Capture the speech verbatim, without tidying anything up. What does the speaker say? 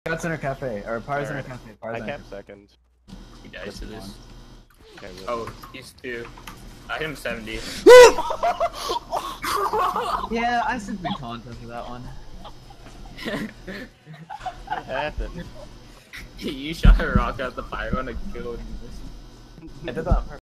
Got center cafe, or Pyro's center Alright. cafe. I Pyro's kept second. He dies to this. Okay, really. Oh, he's two. I hit him seventy. Yeah, I simply taunted for that one. What happened? You shot a rock at the pyro and it killed him. I did that on purpose.